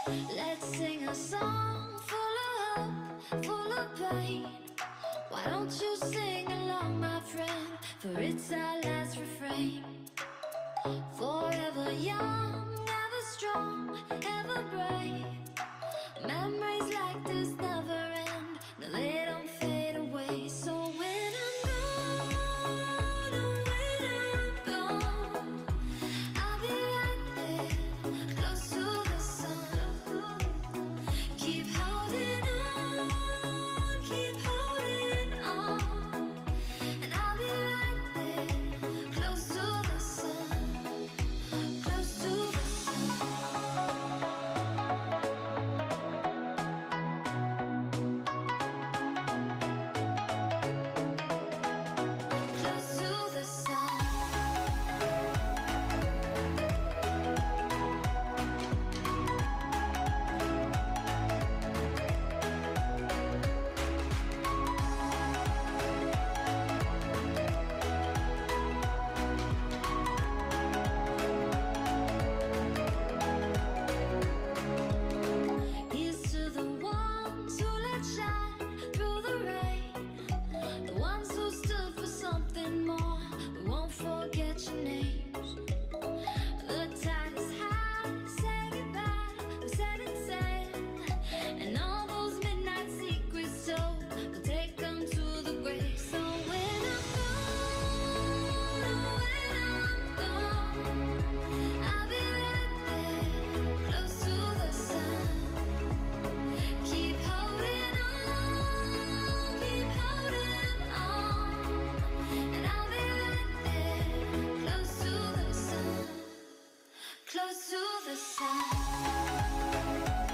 Let's sing a song full of hope, full of pain. Why don't you sing along, my friend? For it's our last refrain. Forever young, ever strong, ever brave. Memories like this never end, no, they don't fade away. So when I'm gone, oh, when I'm gone, I'll be right there, close to the sun. Keep holding on, keep holding on, and I'll be right there, close to the sun, close to the close to the sun. Here's to the ones who let shine through the rain, the ones who stood for something more. We won't forget your names. The tide is high, say goodbye, we said it said, and all those midnight secrets told, we'll take them to the grave. So when I'm gone, oh, when I'm gone, I'll be right there, close to the sun. Keep holding on, keep holding on, and I'll be right there, close to the sun, close to the sun.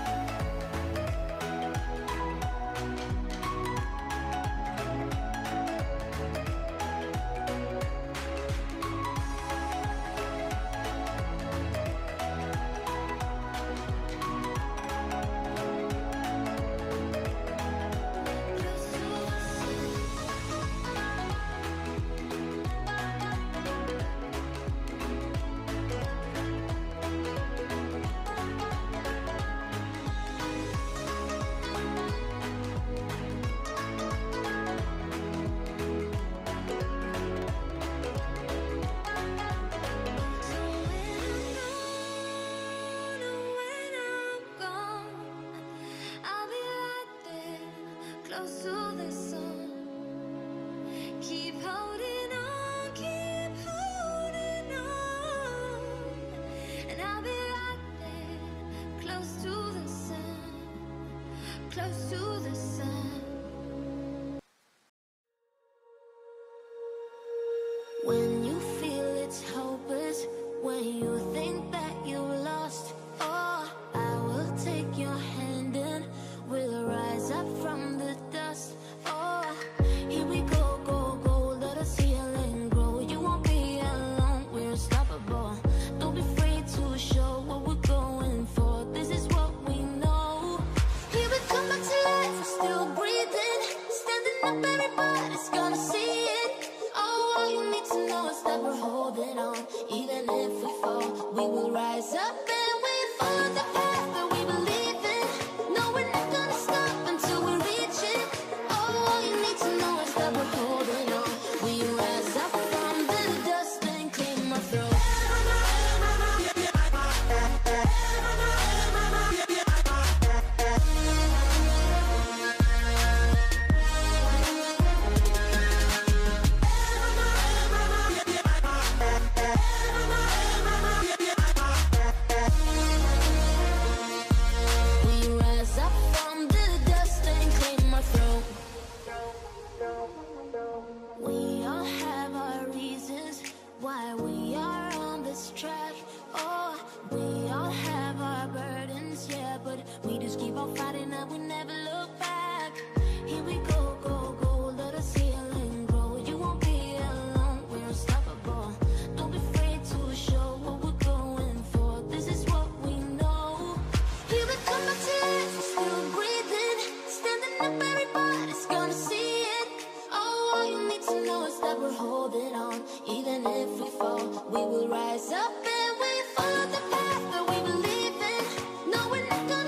Close to the sun. Keep holding on, keep holding on, and I'll be right there, close to the sun, close to the sun. When you feel it's hopeless, when you think that you lost, oh, I will take your hand and we'll rise up from the dust. Oh, here we go, go, go, let us heal and grow. You won't be alone, we're unstoppable. Don't be afraid to show what we're going for. This is what we know. Here we come back to life, we're still breathing, standing up, everybody's gonna see it. Oh, all you need to know is that we're holding on. Even if we fall, we will rise up and we follow the path that we believe in. No, we're not gonna stop until we reach it. Oh, all you need to know is that we're holding on. We rise up from the dust and clean our throat. We rise up from the dust and clean my throat. We all have our reasons why we are on this track. Oh, we all have our burdens, yeah, but we just keep on fighting and we never look back. Here we go, go, go, let us heal and grow. You won't be alone, we're unstoppable. Don't be afraid to show what we're going for. This is what we know. Here we come back to life, we're still breathing, standing up, everybody's gonna see it. Oh, all you need to know is that we're holding on. Even if we fall, we will rise up and we follow the path that we believe in. No, we're not gonna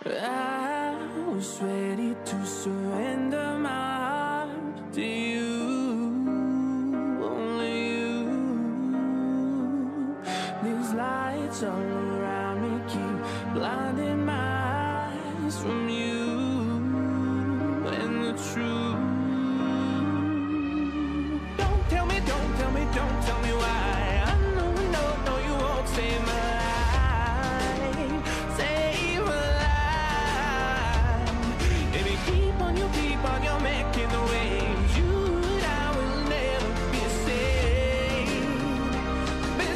I was ready to surrender my heart to you, only you. These lights all around me keep blinding my eyes from you and the truth. Don't tell me, don't tell me, don't tell me why. I know, no, you won't save my life, save my life. Baby, keep on your making the waves. You and I will never be saved, be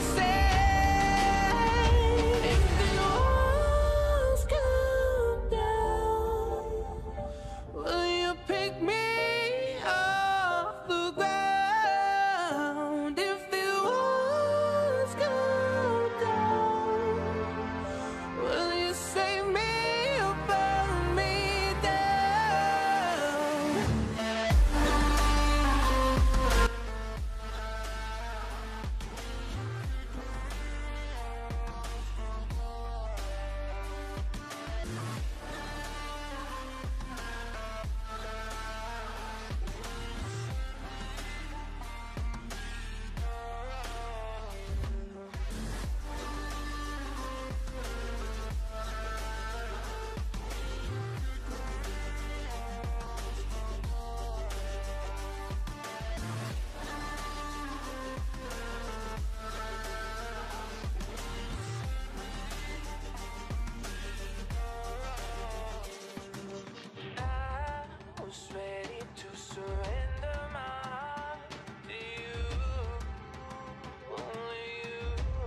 saved. If the walls come down, will you pick me off the ground? If the walls come down, will you save me or burn me down? I was ready to surrender my heart to you, only you.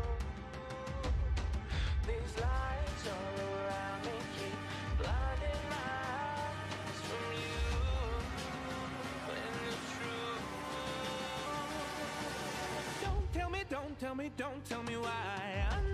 These lights all around me keep blinding my eyes from you and the truth. Don't tell me, don't tell me, don't tell me why. I